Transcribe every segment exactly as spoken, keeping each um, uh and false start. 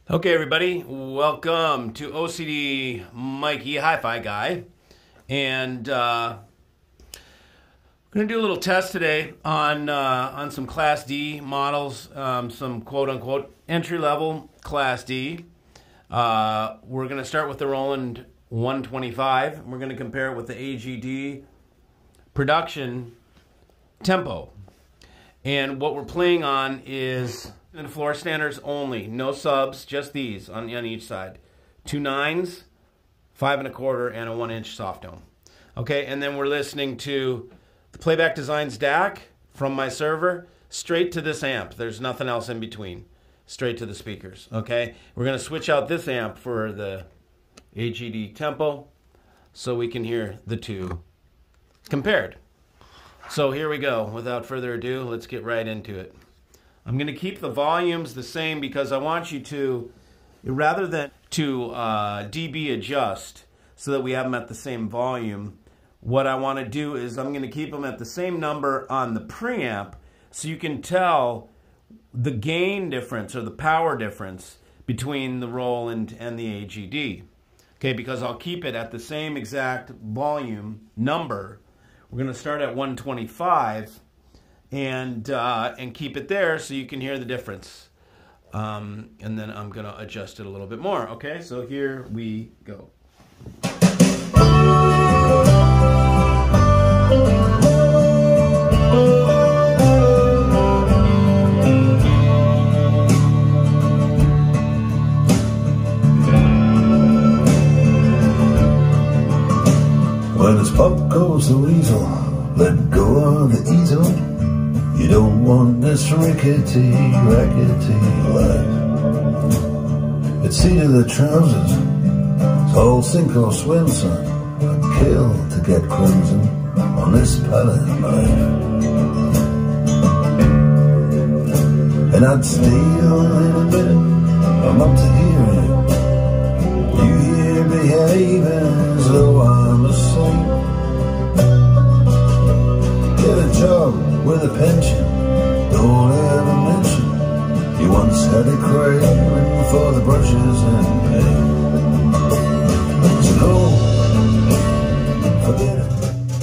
Okay, everybody, welcome to O C D Mikey Hi-Fi Guy, and uh, we're going to do a little test today on uh, on some Class D models, um, some quote-unquote entry-level Class D. Uh, we're going to start with the Rowland one twenty-five. We're going to compare it with the A G D Production Tempo, and what we're playing on is and floor standards only, no subs, just these on, on each side. Two nines, five and a quarter, and a one inch soft dome. Okay, and then we're listening to the Playback Designs D A C from my server straight to this amp. There's nothing else in between. Straight to the speakers. Okay, we're gonna switch out this amp for the A G D Tempo so we can hear the two compared. So here we go. Without further ado, let's get right into it. I'm going to keep the volumes the same because I want you to, rather than to uh, dB adjust so that we have them at the same volume, what I want to do is I'm going to keep them at the same number on the preamp so you can tell the gain difference or the power difference between the Rowland and the A G D. Okay, because I'll keep it at the same exact volume number. We're going to start at one twenty-five. And, uh, and keep it there so you can hear the difference. Um, and then I'm going to adjust it a little bit more. Okay, so here we go. When it's pop goes the weasel, let go of the easel. You don't want this rickety, rackety life. It's seat of the trousers, it's all sink or swim, son. I'd kill to get crimson on this pallet knife. And I'd steal in a minute, I'm up to hearing you here behaving as though I'm a saint. Get a job with a pension, don't ever mention you once had a craving for the brushes and paint. So no, forget it.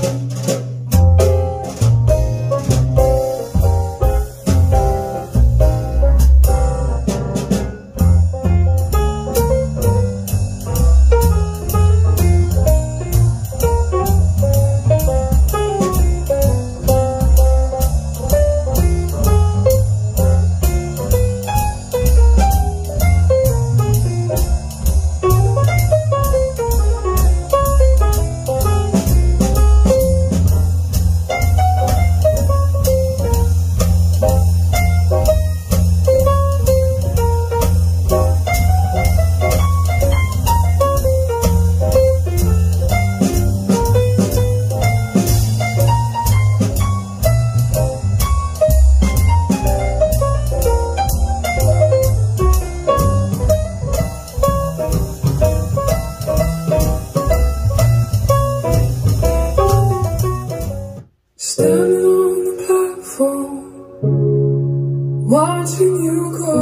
Standing on the platform, watching you go.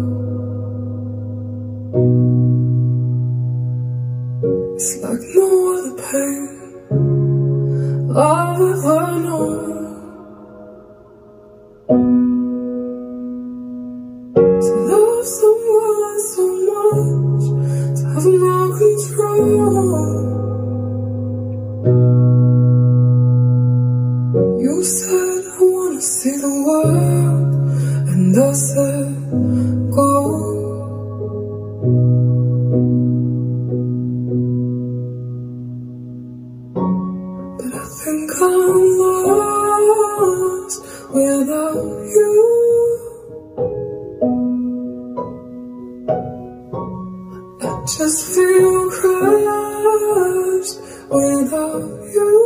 It's like no other pain I've ever known. To love someone so much, to have no control. You said I wanna see the world, and I said go. But I think I'm lost without you. I just feel crushed without you.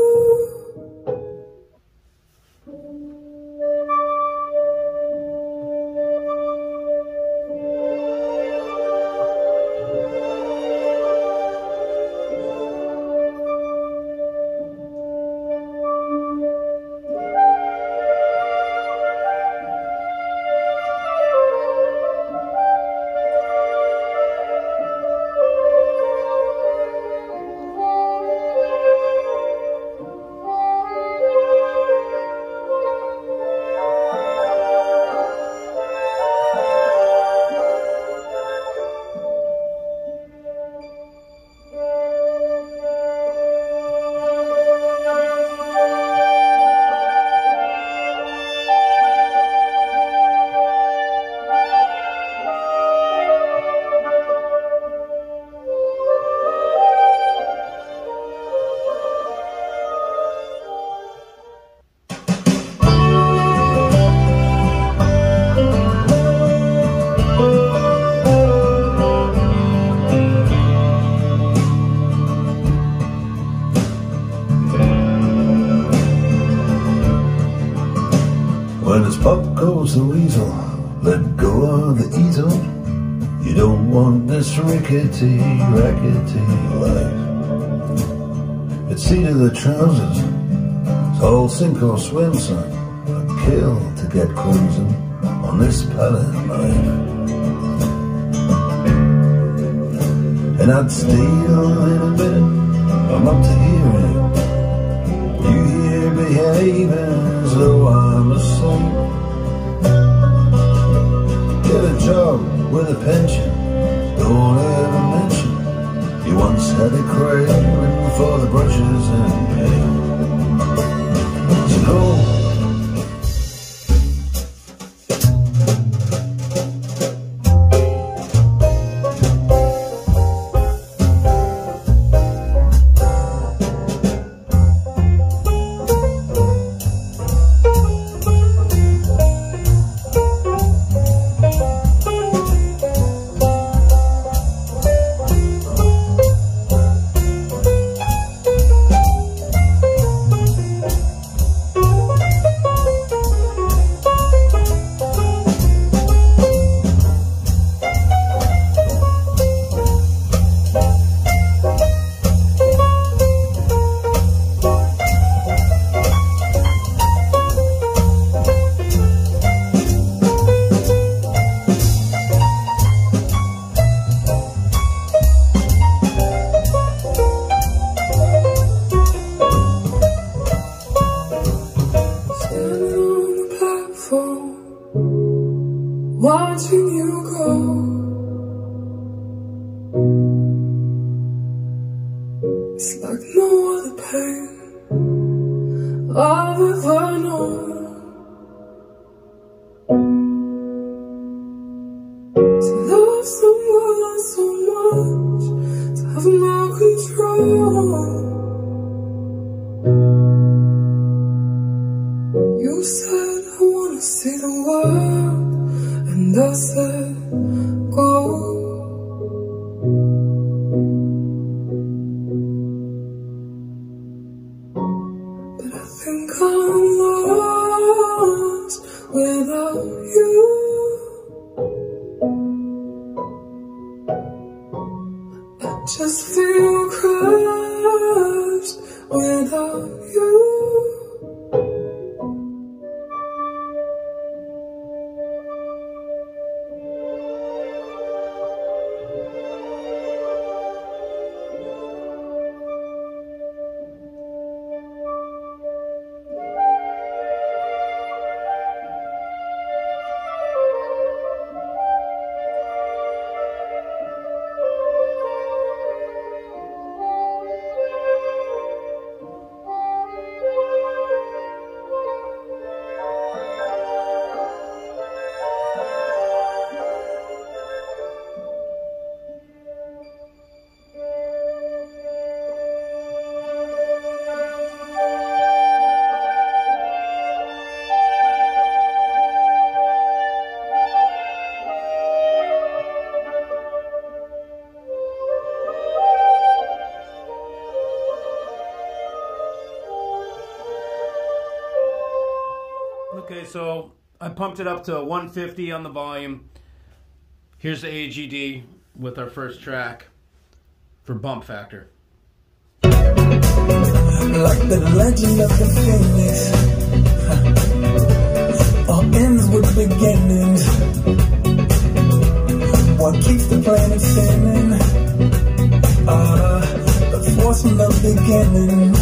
goes the weasel, let go of the easel. You don't want this rickety, rackety life. It's seat of the trousers, it's all sink or swim, son. I'd kill to get crimson on this pallet knife. And I'd steal in a minute, I'm up to hearing. You hear behaving as though I'm asleep. Get a job with a pension, don't ever mention you once had a craving for the brushes and paint. So go. Watching you go, it's like no other pain I've ever known. To love someone so much, to have no control. You said I wanna see the world, and I said, go. But I think I'm lost without you. I just feel crushed without you. Okay, so I pumped it up to one fifty on the volume. Here's the A G D with our first track for bump factor. Like the legend of the phoenix, all ends with beginnings. What keeps the planet spinning? Uh, the force from the beginning.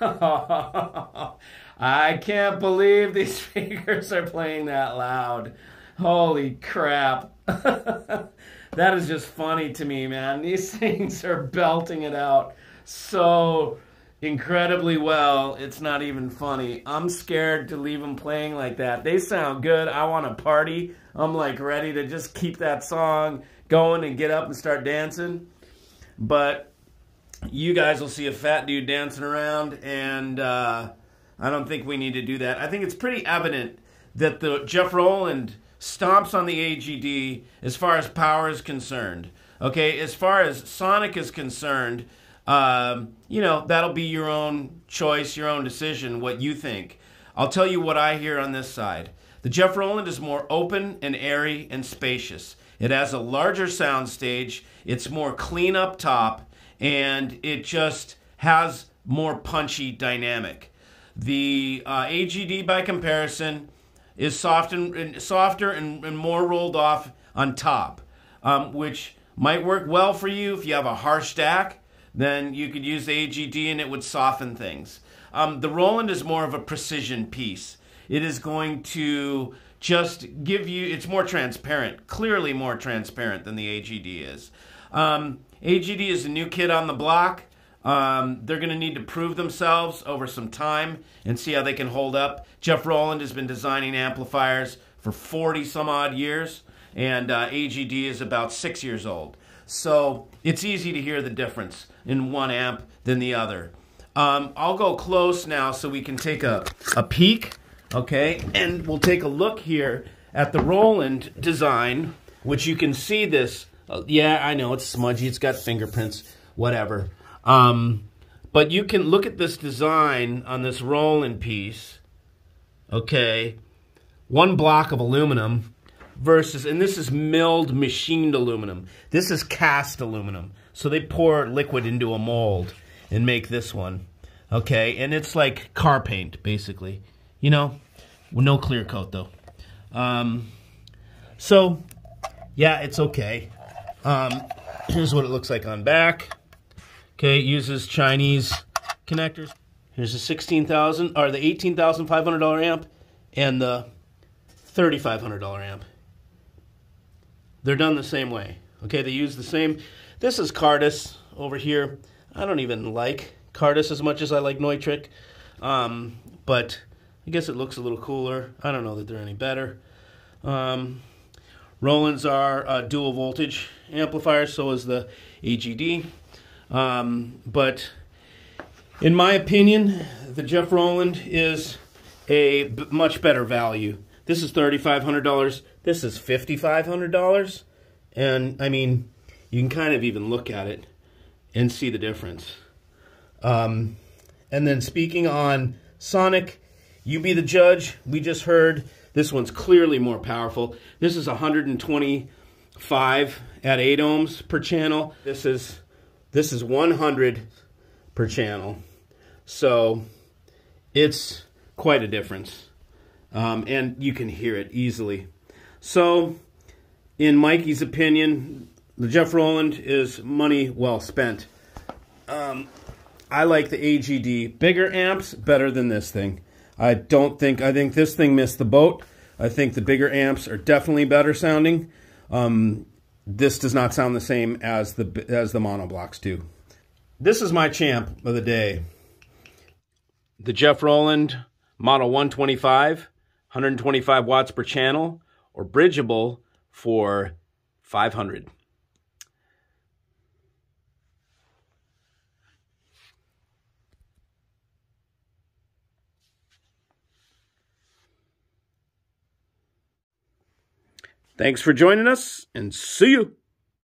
I can't believe these speakers are playing that loud. Holy crap. That is just funny to me, man. These things are belting it out so incredibly well. It's not even funny. I'm scared to leave them playing like that. They sound good. I want to party. I'm like ready to just keep that song going and get up and start dancing. But you guys will see a fat dude dancing around, and uh, I don't think we need to do that. I think it's pretty evident that the Jeff Rowland stomps on the A G D as far as power is concerned. Okay, as far as sonic is concerned, um, you know, that'll be your own choice, your own decision, what you think. I'll tell you what I hear on this side. The Jeff Rowland is more open and airy and spacious. It has a larger sound stage. It's more clean up top, and it just has more punchy dynamic. The uh, A G D, by comparison, is soft and, and softer and, and more rolled off on top, um, which might work well for you if you have a harsh stack. Then you could use the A G D and it would soften things. Um, the Rowland is more of a precision piece. It is going to just give you, it's more transparent, clearly more transparent than the A G D is. Um, A G D is a new kid on the block. Um, they're going to need to prove themselves over some time and see how they can hold up. Jeff Rowland has been designing amplifiers for forty some odd years, and uh, A G D is about six years old. So it's easy to hear the difference in one amp than the other. Um, I'll go close now so we can take a, a peek, okay? And we'll take a look here at the Rowland design, which you can see this. Uh, yeah, I know, it's smudgy. It's got fingerprints, whatever. Um, but you can look at this design on this Rowland piece, okay? One block of aluminum versus, and this is milled machined aluminum. This is cast aluminum. So they pour liquid into a mold and make this one, okay? And it's like car paint, basically. You know, with no clear coat, though. Um, so, yeah, it's okay. Um, here's what it looks like on back. Okay, it uses Chinese connectors. Here's the sixteen thousand or the eighteen thousand five hundred dollar amp and the thirty-five hundred dollar amp. They're done the same way. Okay, they use the same. This is Cardis over here. I don't even like Cardis as much as I like Nitride, um, but I guess it looks a little cooler. I don't know that they're any better. Um, Rowlands are uh, dual voltage amplifiers, so is the A G D. Um, but in my opinion, the Jeff Rowland is a b much better value. This is thirty-five hundred dollars. This is fifty-five hundred dollars. And, I mean, you can kind of even look at it and see the difference. Um, and then speaking on sonic, you be the judge. We just heard this one's clearly more powerful. This is one hundred twenty-five at eight ohms per channel. This is... This is one hundred per channel, so it's quite a difference, um, and you can hear it easily. So, in Mikey's opinion, the Jeff Rowland is money well spent. Um, I like the A G D. Bigger amps, better than this thing. I don't think, I think this thing missed the boat. I think the bigger amps are definitely better sounding. Um, This does not sound the same as the as the monoblocks do. This is my champ of the day. The Jeff Rowland Model one twenty-five, one hundred twenty-five watts per channel, or bridgeable for five hundred. Thanks for joining us, and see you.